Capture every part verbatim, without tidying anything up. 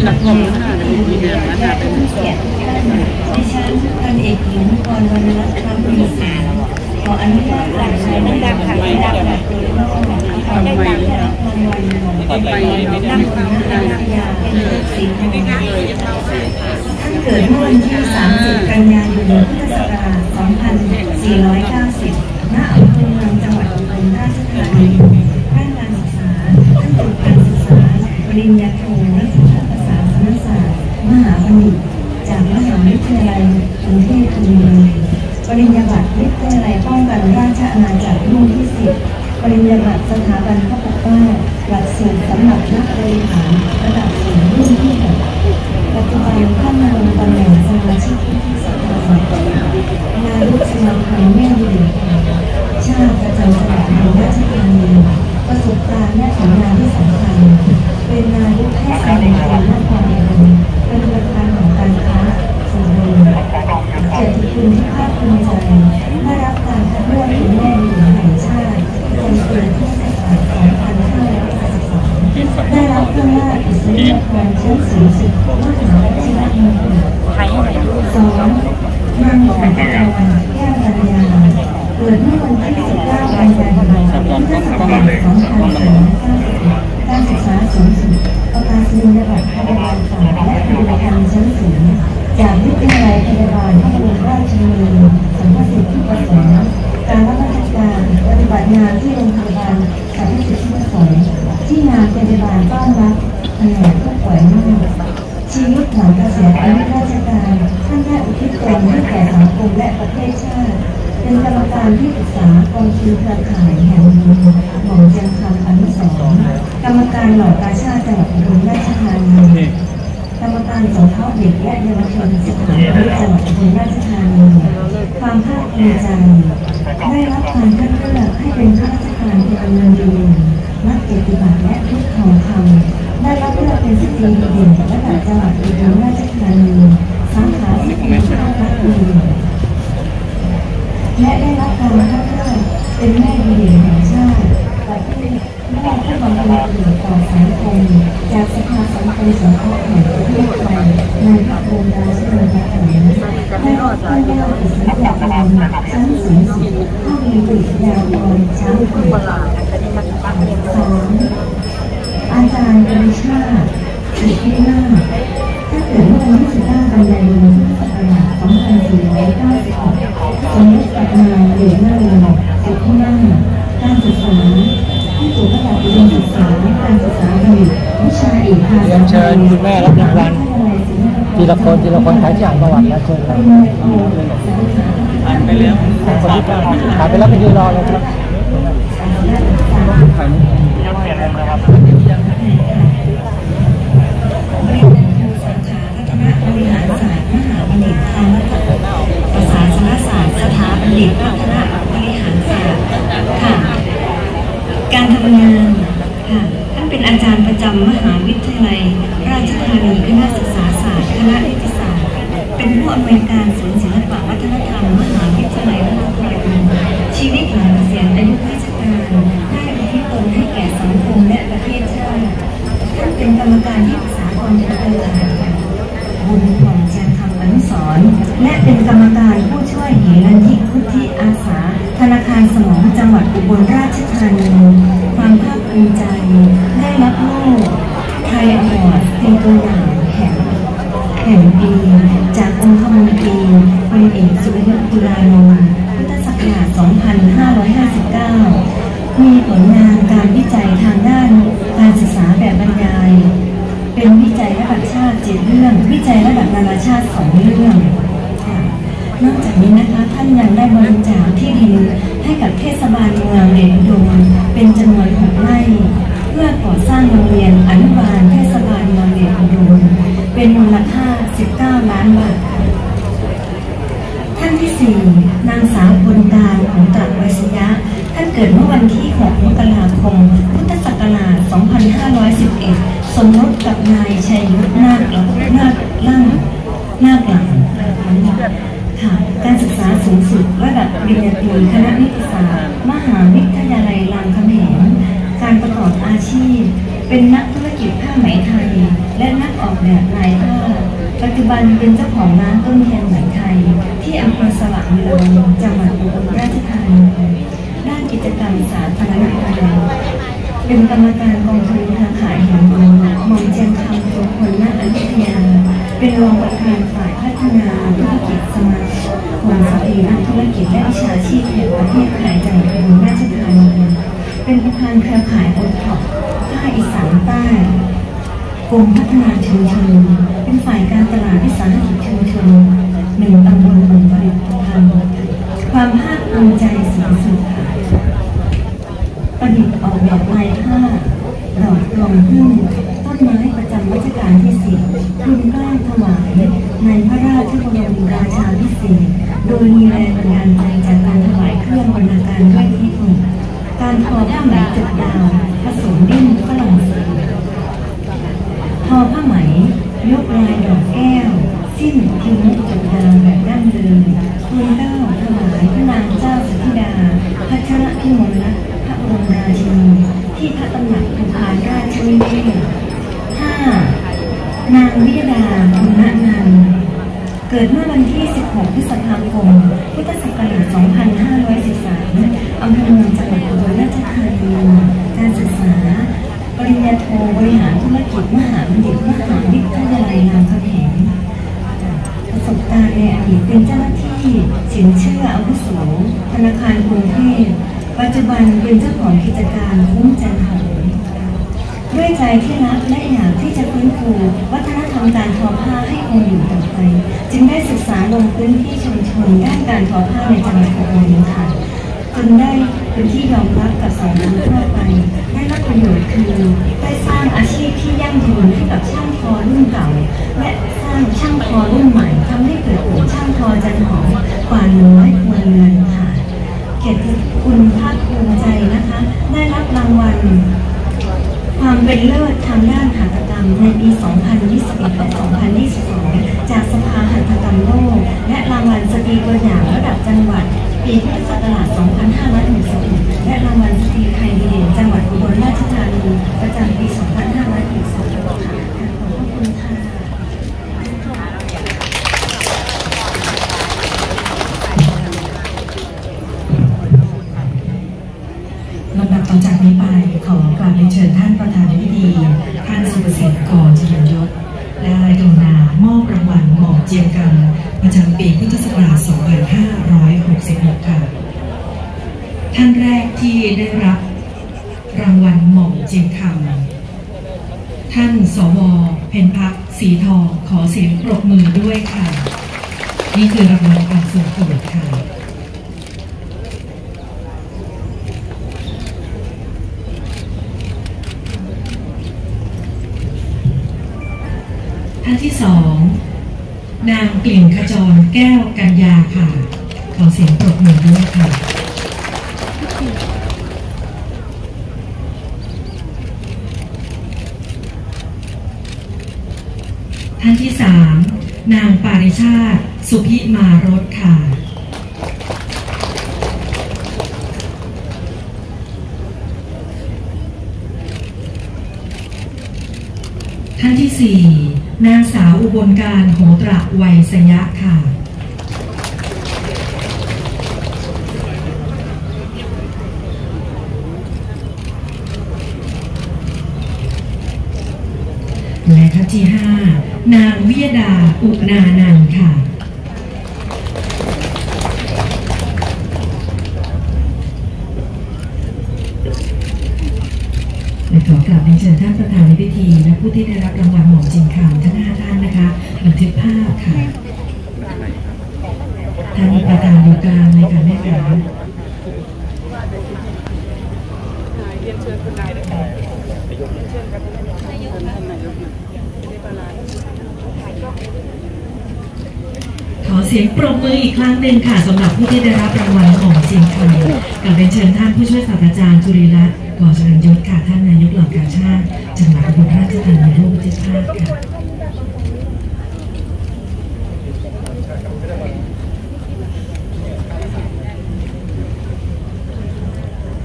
ละครค่ะมีเรื่องนะคะเป็นผู้เกียรติดิฉันพันเอกหญิงพรวรรณรัตน์คำพิสารขออนุญาตหลักใช้นักดังค่ะนักดังแบบตัวโลกขอได้ดังรางวัลไปดังความดังยาสิ่งที่ท่านเกิดเมื่อวันที่สามสิบกันยายนพุทธศักราชสองพันสี่ร้อยเก้าสิบณอำเภอเมืองจังหวัดอุบลราชธานีด้านการศึกษาท่านจบการศึกษาปริญญาโทนักศึกษาภาษาศาสตร์มหาบัณฑิตจากมหาวิทยาลัยกรุงเทพธนบุรีปริญญาบัตรวิทยาลัยป้องกันราชอาณาจักรรุ่นที่สิบปริญญาบัตรสถาบันพระปกเกล้าหลักสูตรสำหรับนักบริหารระดับสูงรุ่นที่หกปัจจุบันท่านดำรงตำแหน่งสมาชิกวุฒิสภานายกสมาคมแม่บุญชาติประจำจังหวัดอุบลราชธานีประสบการณ์และผลงานที่สำคัญเป็นนายกเทศมนตรีนครอุบลเป็นประธานของการค้าส่วนรวมเกียรติคุณที่ภาคภูมิใจได้รับการคัดเลือกเป็นแม่บุญแห่งชาติประจำปีพุทธศักราชสองพันห้าร้อยหกสิบสองได้รับพระราชอิสริยาภรณ์ชั้นสูงสุดมหาวชิรมงคลสองนางหลวงพระวรรณแก้วกัญญาเกิดเมื่อวันที่สิบเก้ากันยายนพุทธศักราชสองพันสี่ร้อยเก้าสิบการศึกษาสูงสุดประกาศนียบัตรพยาบาลศาสตร์และปริญญาชั้นสูงจากวิทยาลัยพยาบาลพระบรมราชชนนีสัมภสิทธิประสงค์การรับราชการปฏิบัติงานที่โรงพยาบาลสัมภสิทธิประสงค์ที่งานพยาบาลต้อนรับแผนกผู้ป่วยมากชีวิตหลังเกษียณอายุราชการท่านได้อุทิศตนให้แก่สังคมและประเทศชาติเป็นกรรมการที่ปรึกษากองทุนเครือข่ายแห่งบุญหม่อมเจียงคำอนุสรณ์กรรมการหล่อกาชาติจังหวัดอุบลราชธานีกรรมการสงเคราะห์เด็กและเยาวชนสถานพินิจจังหวัดอุบลราชธานีความภาคภูมิใจได้รับการคัดเลือกให้เป็นข้าราชการพลเมืองดีนักปฏิบัติและทุกทองคำได้รับเลือกเป็นสตรีดีเด่นระดับจังหวัดอุบลราชธานีสาขาสตรีภาครัฐดีและได้รับการคัดเลือกเป็นแม่ดีเด่นแห่งชาติประเภทแม่ผู้บำเพ็ญประโยชน์ต่อสังคมจากสภาสังคมสงเคราะห์แห่งประเทศไทยในพระบรมราชูปถัมภ์ได้รับพระราชอิสริยาภรณ์ชั้นสูงสุดภาควิทยาภรณ์ชั้นสูงสองอาจารย์ปริชาติสิทธินาถถ้าเกิดเมื่อวันที่สิบเก้ากันยายนพุทธศักราชสองพันสี่ร้อยเก้าสิบหกสมเด็จพระนางเอกนารีสิทธินาถการศึกษาที่จบระดับอุดมศึกษาการศึกษาบัณฑิตวิชาเอกภาษาเชิญคุณแม่รับรางวัลทีละคนทีละคนขายที่อ่านประวัติแล้วเชิญครับอ่านไปแล้วคนที่อ่านไปแล้วไปยืนรอเลยครับยังเปลี่ยนเลยนะครับบริหารศาสตร์มหาบัณฑิตคณะภาษาศาสตร์สถาบันดิตคณะบริหารศาสตร์ค่ะการทำงานค่ะท่านเป็นอาจารย์ประจำมหาวิทยาลัยราชธานีคณะศึกษาศาสตร์คณะนิติศาสตร์เป็นผู้อำนวยการศูนย์ศิลปวัฒนธรรมมหาวิทยาลัยราชภัฏชีวิตหลังเกษียณอายุราชการได้อุทิศตนให้แก่สังคมและประเทศชาติท่านเป็นกรรมการที่ปรึกษากองทุนเครือข่ายบุญหม่อมเจียงคำอนุสรณ์และเป็นกรรมการผู้ช่วยเหรัญญิพุทธิอาสาธนาคารสมองจังหวัดอุบลราชธานีความภาคภูมิใจได้รับโล่ไทยอวอร์ดเป็นตัวอย่างแห่งแห่งปีจากองคมนตรีพลเอกสุริยะจุฬาโลกพุทธศักราชสองพันห้าร้อยห้าสิบเก้ามีผลงานการวิจัยทางด้านการศึกษาแบบบรรยายเป็นวิจัยระดับชาติเจ็ดเรื่องวิจัยระดับนานาชาติสองเรื่องนอกจากนี้นะคะท่านยังได้บริจาคที่ดินให้กับเทศบาลเมืองเดชอุดมเป็นจำนวนหกไร่เพื่อก่อสร้างโรงเรียนอนุบาลเทศบาลเมืองเดชอุดมเป็นมูลค่าสิบเก้าล้านบาทท่านที่สี่นางสาวบุญการของตรักไวสยะท่านเกิดเมื่อวันที่หกมกราคมพุทธศักราชสองพันห้าร้อยสิบเอ็ดสมรสกับนายชัยยุทธนาคนาคล่างนาคหลังค่ะการศึกษาสูงสุดระดับปริญญาตรีคณะนิติศาสตร์มหาวิทยาลัยรามคำแหงการประกอบอาชีพเป็นนักธุรกิจผ้าไหมไทยและนักออกแบบบันเป็นเจ้าของร้านต้นเทียนไหมไทยที่อำเภอสว่างเมืองจังหวัดอุบลราชธานีด้านกิจกรรมสาธารณประโยชน์เป็นกรรมการกองทุนเครือข่ายแห่งเมืองหม่อมเจียมคำจุพลณอยุธยาเป็นรองประธานฝ่ายพัฒนาธุรกิจสมาคมสตรีนักธุรกิจและวิชาชีพแห่งประเทศไทยจังหวัดอุบลราชธานีเป็นประธานเครือข่ายโอท็อปภาคอีสานใต้กรมพัฒนาชุมชนเป็นฝ่ายการตลาดวิสาหกิจชุมชนหนึ่งตำบลหนึ่งผลิตภัณฑ์ความภาคภูมิใจสูงสุดค่ะประดิษฐ์ออกแบบลายผ้าดอกรวงพึ่งต้นไม้ประจำรัชกาลที่สี่ทุนกล้าถวายในพระราชบรมราชาภิเษกโดยมีแรงบันดาลใจจากการถวายเครื่องบรรณาการด้วยเทคนิคการทอผ้าไหมจุดดาวผสมดิ้นฝรั่งเศสทอผ้าไหมยกลายดอกแก้วสิ้นพิมพ์จุดดาวแบบดั้งเดิมทูลเกล้าถวายพระนางเจ้าสิทธิดาพัชรพิมลรัตน์พระบรมราชินีที่พระตำหนักภูพานราชวิเทศห้านางวิยดาคุณณนันท์เกิดเมื่อวันที่สิบหกพฤษภาคมพุทธศักราชสองพันห้าร้อยสิบสามอำเภอเมืองจังหวัดอุบลราชธานีการศึกษาปริญญาโทบริหารธุรกิจมหาบัณฑิตมหาวิทยาลัยรามคำแหงประสบการณ์ในอดีตเป็นเจ้าหน้าที่สินเชื่ออาวุโสธนาคารกรุงเทพปัจจุบันเป็นเจ้าของกิจการคุ้มจันทร์ด้วยใจที่รักและอยากที่จะฟื้นฟูวัฒนธรรมการทอผ้าให้คงอยู่ต่อไปจึงได้ศึกษาลงพื้นที่ชุมชนด้านการทอผ้าในจังหวัดอุบลค่ะจนได้เป็นที่ยอมรับกับสังคมทั่วไปได้รับประโยชน์คือได้สร้างอาชีพที่ยั่งยืนให้กับช่างทอรุ่นเก่าและสร้างช่างทอรุ่นใหม่ทำให้เกิดกลุ่มช่างทอจันหอมกว่าหนึ่งร้อยครัวเรือนค่ะเกียรติคุณภาคภูมิใจนะคะได้รับรางวัลความเป็นเลิศทางด้านหัตถกรรมในปี สองพันยี่สิบเอ็ด และ สองพันยี่สิบสอง จากสภาหัตถกรรมโลกและรางวัลสตรีตัวอย่างระดับจังหวัดปีพุทธศักราช สองพันห้าร้อยหกสิบเอ็ด และรางวัลสตรีไทยดีเด่นจังหวัดอุบลราชธานีประจำปี สองพันห้าร้อยหกสิบเอ็ด ค่ะขอบคุณค่ะลำดับต่อจากนี้ไปขอกราบเรียนเชิญท่านประธานในพิธีท่านสุภสิทธิ์ กรเจริญยศได้กรุณามอบรางวัลหม่อมเจียมคำประจำปีพุทธศักราช สองพันห้าร้อยหกสิบหก ค่ะท่านแรกที่ได้รับรางวัลหม่อมเจียมคำท่านสว.เพ็ญพักสีทองขอเสียงปรบมือด้วยค่ะนี่คือรางวัลการทรงเกียรติค่ะท่านที่สองนางกลิ่นขจรแก้วกัญญาค่ะขอเสียงปรบมือด้วยค่ะท่านที่สามนางปาริชาติสุพิมารสค่ะท่านที่สี่นางสาวอุบลการโหตระไวยสยะค่ะและท่านที่ห้านางวิยดาอุนานันท์ค่ะขอกราบเรียนเชิญท่านประธานในพิธีและผู้ที่ได้รับรางวัลหม่อมเจียมคำทั้งห้าท่านนะคะบันทึกภาพค่ะท่านประธานอยู่กลางเลยค่ะแม่ค่ะเรียนเชิญคุณนายด้วยค่ะเชิญกับนายกขอเสียงปรบมืออีกครั้งหนึ่งค่ะสำหรับผู้ที่ได้รับรางวัลหม่อมเจียมคำกับเรียนเชิญท่านผู้ช่วยศาสตราจารย์จุริรัตน์กอเจริญยศค่ะท่านนายกเหล่ากาชาติจังหวัดอุบลราชธานีร่วมบันทึกภาพค่ะ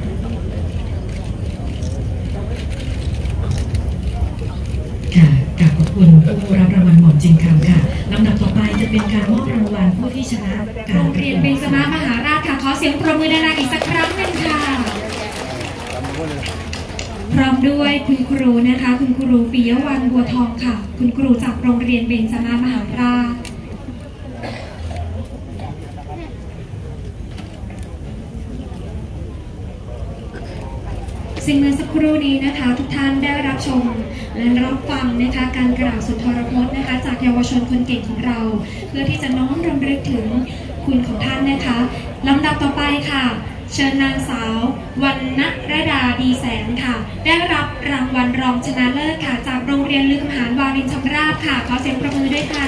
ค่ะกับขอบคุณผู้รับรางวัลหม่อมจิงคำค่ะลำดับต่อไปจะเป็นการมอบรางวัลผู้ที่ชนะการโรงเรียนเบญจมามหาราชค่ะขอเสียงปรบมือดังๆอีกสักครั้งหนึ่งค่ะพร้อมด้วยคุณครูนะคะคุณครูปิยวรรณบัวทองค่ะคุณครูจากโรงเรียนเบญจมามหาราชสิ่งเมื่อสักครู่นี้นะคะทุกท่านได้รับชมและรับฟังนะคะการกล่าวสุนทรพจน์นะคะจากเยาวชนคนเก่งของเราเพื่อที่จะน้อมรำลึกถึงคุณของท่านนะคะลำดับต่อไปค่ะเชิญนางสาววรรณรดาดีแสงค่ะได้รับรางวัลรองชนะเลิศค่ะจากโรงเรียนลือคำหารวารินชำราบค่ะขอเสียงประมือด้วยค่ะ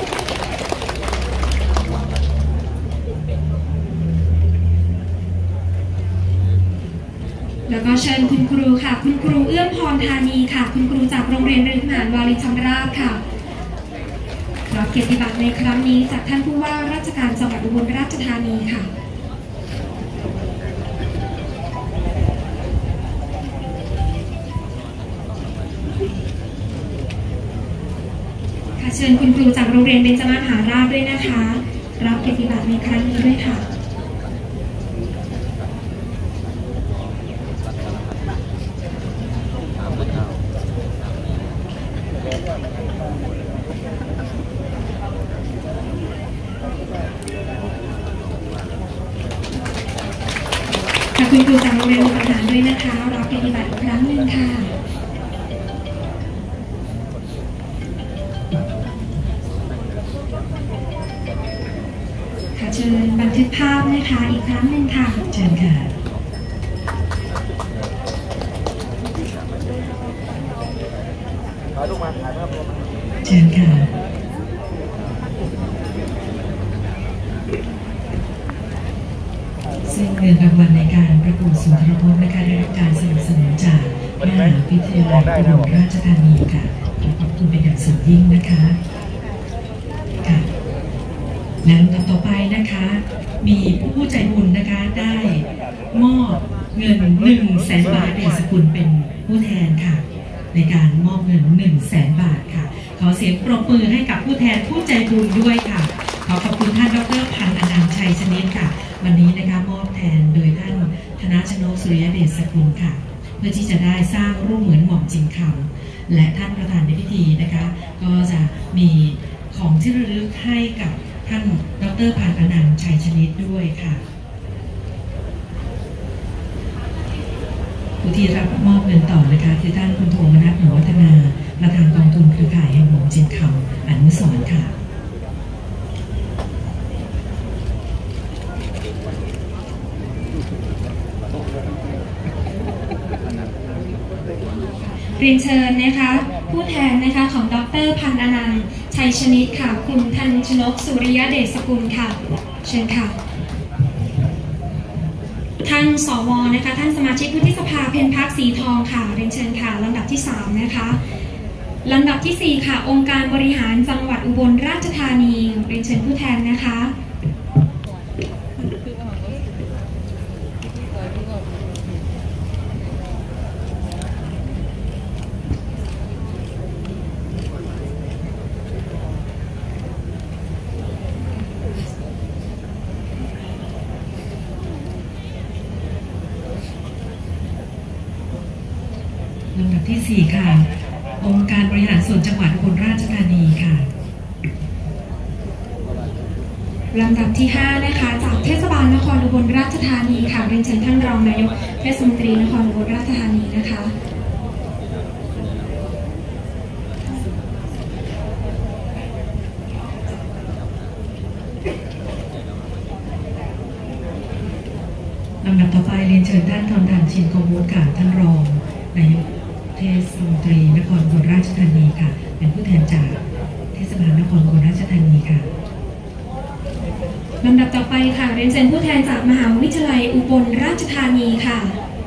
แล้วก็เชิญคุณครูค่ะคุณครูเอื้อมพรธานีค่ะคุณครูจากโรงเรียนลือคำหารวารินชำราบค่ะรับเกียรติบัตรในครั้งนี้จากท่านผู้ว่าราชการจังหวัดอุบลราชธานีค่ะเชิญคุณครูจากโรงเรียนเบญจมามหาราชด้วยนะคะรับเกียรติบัตรในครั้งนี้ด้วยค่ะคุณครูจากโรงเรียนลือคำหารด้วยนะคะรับเกียรติบัตรอีกครั้งหนึ่งค่ะเชิญบันทึกภาพนะคะอีกครั้งหนึ่งค่ะเชิญค่ะเชิญค่ะซึ่งเงินรางวัลในการประกวดสุนทรพจน์นะคะได้รับการสนับสนุนจากมหาวิทยาลัยอุบลราชธานีค่ะขอบคุณเป็นอย่างสูงยิ่งนะคะค่ะและลำดับต่อไปนะคะมีผู้ใจบุญนะคะได้มอบเงินหนึ่งแสนบาทเดชสกุลเป็นผู้แทนค่ะในการมอบเงินหนึ่งแสนบาทค่ะขอเสียงปรบมือให้กับผู้แทนผู้ใจบุญด้วยค่ะขอขอบคุณท่านดร.พันธ์อนันต์ชัยชนิดค่ะวันนี้นะคะมอบแทนโดยท่านธนชนกสุริยเดชสกุลค่ะเพื่อที่จะได้สร้างรูปเหมือนหม่อมจิงคำและท่านประธานในพิธีนะคะก็จะมีของที่ระลึกให้กับท่านดร.พันธ์อนันต์ชัยชนิดด้วยค่ะผู้ที่รับมอบเงินต่อนะคะคือท่านคุณโทมนัสหนูวัฒนาประธานกองทุนเครือข่ายแห่งหม่อมจิงคำอนุสรณ์ค่ะเรียนเชิญนะคะผู้แทนนะคะของดร.พันธ์อนันต์ชัยชนิดค่ะคุณธนชนกสุริยเดชสกุลค่ะเชิญค่ะท่านสวนะคะท่านสมาชิกวุฒิสภาเพ็ญพักสีทองค่ะเรียนเชิญค่ะลำดับที่สามนะคะลำดับที่สี่ค่ะองค์การบริหารจังหวัดอุบลราชธานีเรียนเชิญผู้แทนนะคะลำดับที่สี่ค่ะองค์การบริหารส่วนจังหวัดอุบลราชธานีค่ะลำดับที่ห้านะคะจากเทศบาลนครอุบลราชธานีค่ะเรียนเชิญท่านรองนายกเทศมนตรีนครอุบลราชธานีนะคะลำดับต่อไปเรียนเชิญท่านทองทันชินโกมุค่ะท่านรองนายกเทศมนตรีนครอุบลราชธานีค่ะเป็นผู้แทนจากเทศบาลนครอุบลราชธานีค่ะลำดับต่อไปค่ะเรียนเชิญผู้แทนจากมหาวิทยาลัยอุบลราชธานีค่ะ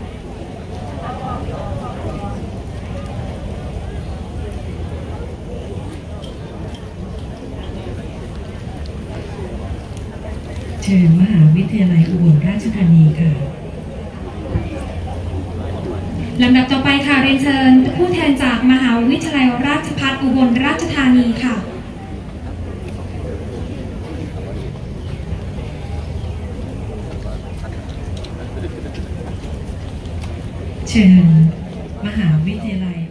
เชิญมหาวิทยาลัยอุบลราชธานีค่ะลำดับต่อไปค่ะเรียนเชิญผู้แทนจากมหาวิทยาลัยราชภัฏอุบลราชธานีค่ะเชิญมหาวิทยาลัย